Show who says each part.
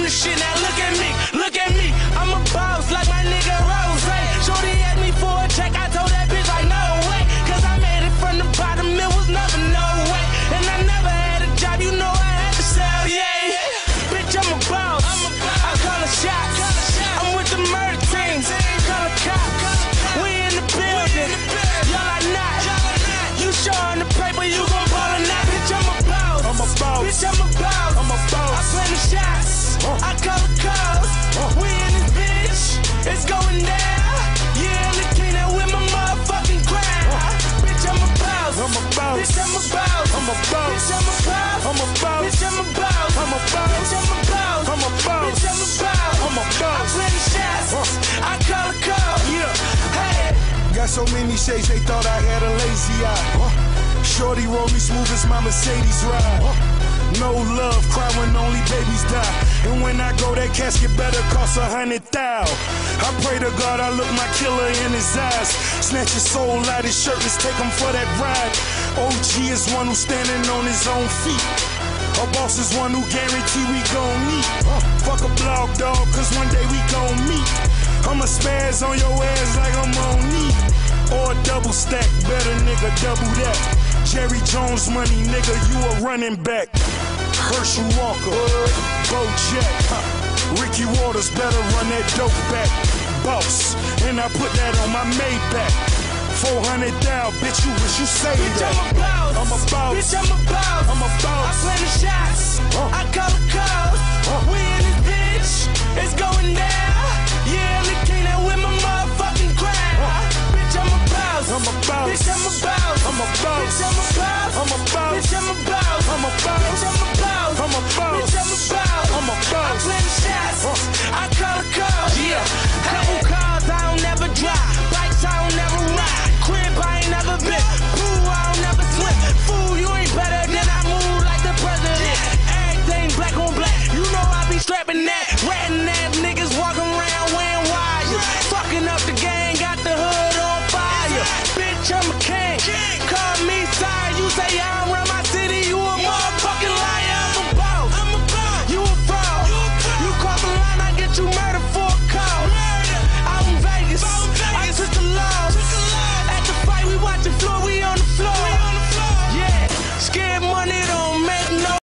Speaker 1: the shit, now look at me, I'm a boss like my nigga Rose. Shorty asked me for a check, I told that bitch like no way, cause I made it from the bottom, it was never no way. And I never had a job, you know I had to sell, yeah. Bitch, I'm a boss, I call the shots, I'm with the murder team, call the cops. We in the building, y'all are not. You showing the paper, you gon' ball or not. Bitch, I'm a boss, bitch, I'm a boss, I plan the shots, I call the cops. We in this bitch, it's going down. Yeah, the king that with my motherfucking crown. Bitch, I'm a boss, bitch, I'm a boss, bitch, I'm a boss, bitch, I'm a boss, bitch, I'm a boss, bitch, I'm a boss, I plan the shots, I call the cops. Hey.
Speaker 2: Got so many shades, they thought I had a lazy eye. Shorty roll me smooth as my Mercedes ride. No love, cry when only babies die. And when I go, that casket better cost 100,000. I pray to God I look my killer in his eyes. Snatch his soul out his shirt, let's take him for that ride. OG is one who's standing on his own feet. A boss is one who guarantee we gon' meet. Fuck a blog dog, cause one day we gon' meet. I'ma spaz on your ass like I'm on knee. Or a double stack, better nigga, double that. Jerry Jones money, nigga, you a running back. Herschel Walker, Bo Jack, Ricky Waters, better run that dope back. Boss, and I put that on my Maybach. 400,000, bitch, you wish you say that.
Speaker 1: I'm a boss, bitch, I'm a boss, I plan the shots, I call the cops. We in this bitch, it's going down. Yeah, the king that with my motherfucking crown. Bitch, I'm a boss, bitch, I'm a boss, bitch, I'm a boss, bitch, I'm a boss, bitch, I'm a boss, bitch, I'm a boss, I plan the shots, I call the cops. Yeah, couple cars I don't never drive, bikes I don't never ride, crib I ain't never been, pool I don't never swim. Fool, you ain't better than I move like the president. Everything black on black, you know I be strapping that. Ratting ass niggas walking around wearing wires, fucking up the gang, got the hood on fire. Bitch, I'm a king, call me sorry. You say I don't run my city, you a motherfucking liar. I'm a boss, you a fraud. You cross the line, I get you murdered.